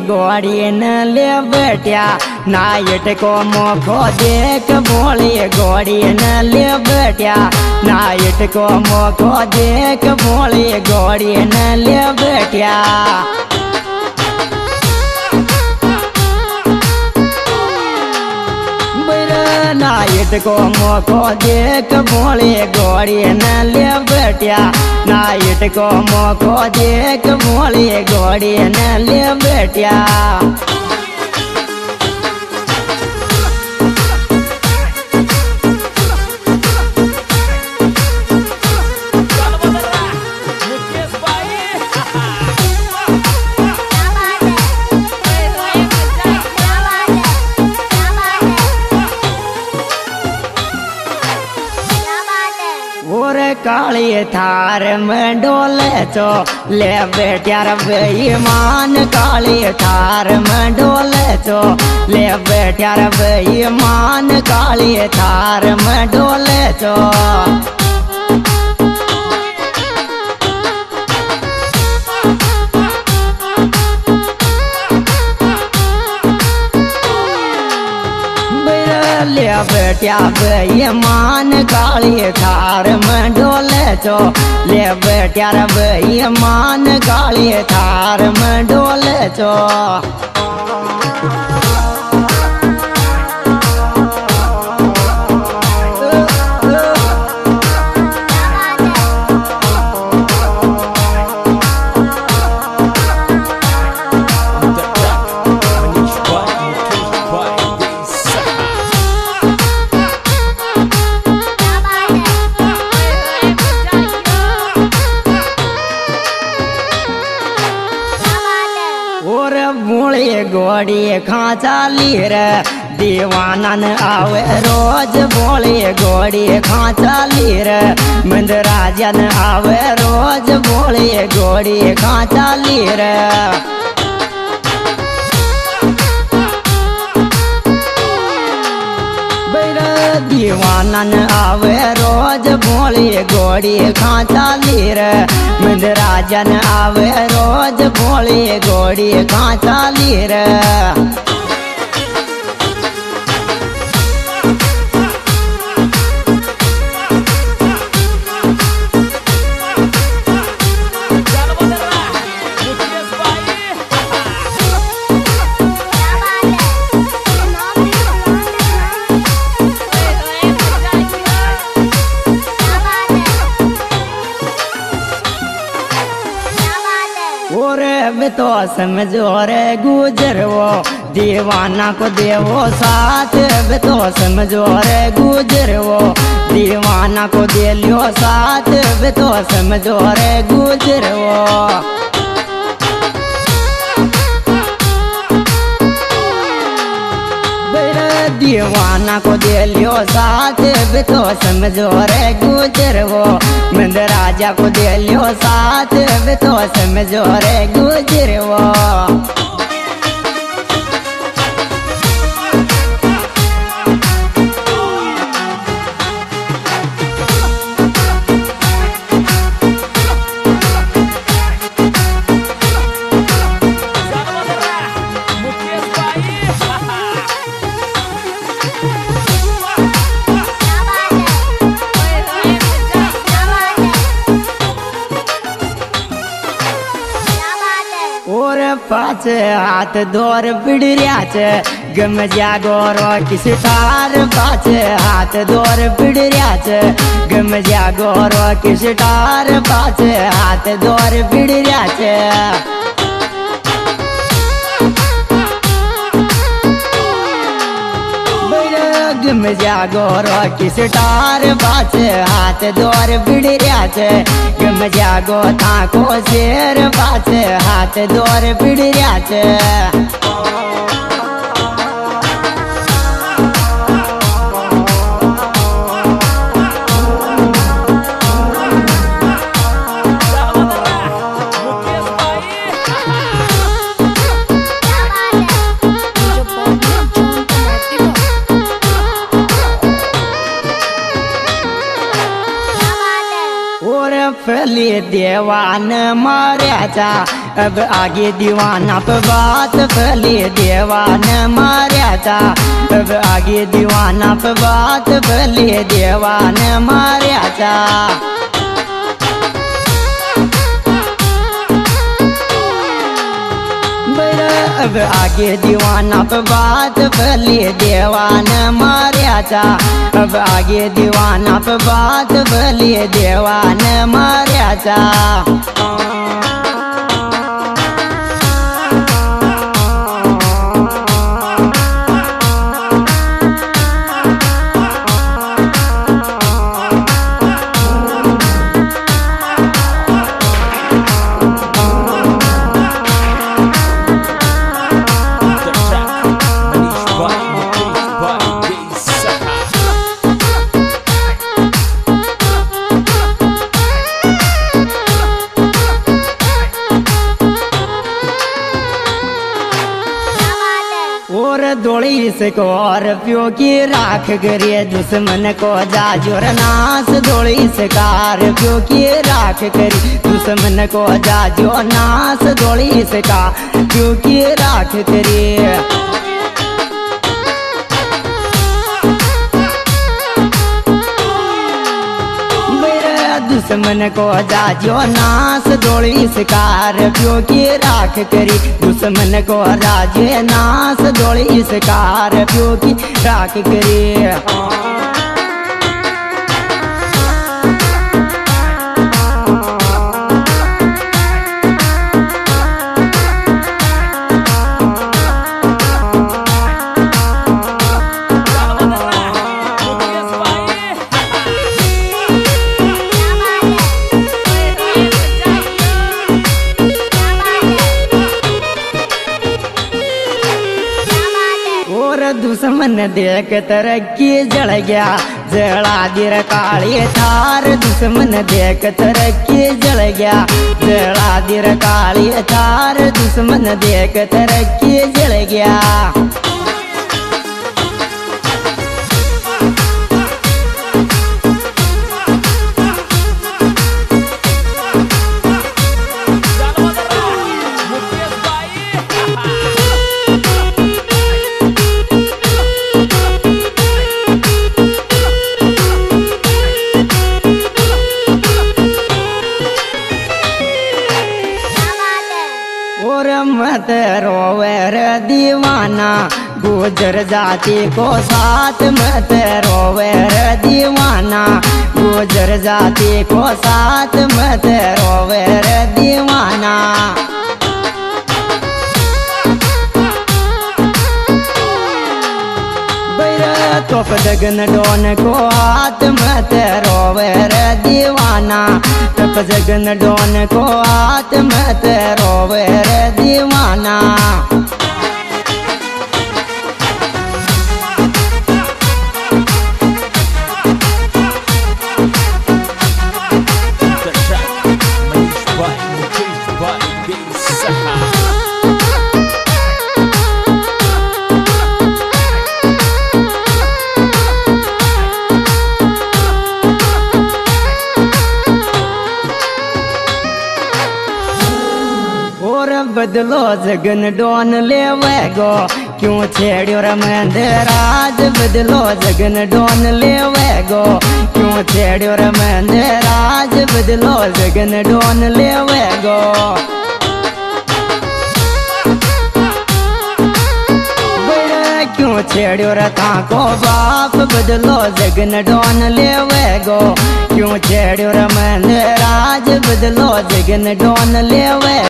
गोड़ी न ले बेटिया नाइट को मोको देख भोली गोड़ी न ले बेटिया नाइट को मोको देख भोली गोड़ी न ले बेटिया नाइट को मोको देख भोली गोड़ी न ले बेटिया नाइट को मोको देख भोली गोड़ी न ले बेटिया काली थार में डोले चो ले बेटिया बेईमान काली थार में डोले चो ले बेटिया बेईमान काली थार में डोले चो बेटिया बेईमान काली थार में डोले चो ले बेटिया बेईमान काली थार में डोले चो गोड़ी खाचा लीर दीवानन आवे रोज बोली गोड़ी खाचा लीर मंदराजन आवे रोज बोली गोड़ी खाचा लीर दीवानन आवे रोज बोली गोड़ी खाचा लीर मंदराजन आवे रोज बोली गोड़ी खाचा लीर तो समझो रे गुजर वो दीवाना को देवो साथ तो समझो रे गुजर वो दीवाना को दे लियो साथ तो समझो रे गुजर वो दीवाना को दे लियो साथ तो समझो रे गुजर वो मंदराजा को दे लियो साथ तो समझो रे गुजर वो पाँच हाथ दौर बिड़िया चे गम जागोरो किस तार पाँच हाथ दौर बिड़िया चे गम जागोरो किस तार पाँच हाथ दौर बिड़िया चे गम जागोरो किस तार पाँच हाथ दौर बिड़िया चे गम जागो था को शेर पाँच हाथ दौर बिड़िया चे फली देवान मार्या चा अब आगे दीवाना पे बात भले देवा ने मारा था। अब आगे दीवाना पे बात भले देवा ने मारा था। अब आगे दीवाना पे बात भले देवा ने मारा था। अब आगे दीवाना पे बात भले देवा ने मारा था। और दौड़ी से स्कॉर्पियो की राख करे दुश्मन को जाजोर नास। दौड़ी से स्कॉर्पियो की राख करी दुश्मन को जाजो नास। दौड़ी से स्कॉर्पियो की राख करी दुश्मन को जाजो नास। दौड़ी स्कॉर्पियो की राख करी दुश्मन को राजे नास। दौड़ी स्कॉर्पियो की राख करी दुश्मन देख तरक्की जल गया जला दिर काली थार। दुश्मन देख तरक्की जल गया जला दिर काली थार। दुश्मन देख तरक्की जल गया मत रोवे रे दीवाना गुजर जाति को साथ। मत रोवे रे दीवाना गुजर जाति को साथ। मत रोवे रे दीवाना तोप जगन डोन को हाथ। मत रोवे रे दीवाना तोप जगन डोन को हाथ। मत रोवे रे दीवाना बदलो जगन डोन लेवे गो क्यों छेड़ो रमंद राज। बदलो जगन डोन लेवे गो क्यों छेड़ो रमंद राज। बदलो जगन डोन लेवे गो क्यों छेड़ो रथा को बाप। बदलो जगन डोन लेवे गो क्यों छेड़ो रमंद राज। बदलो जगन डोन लेवे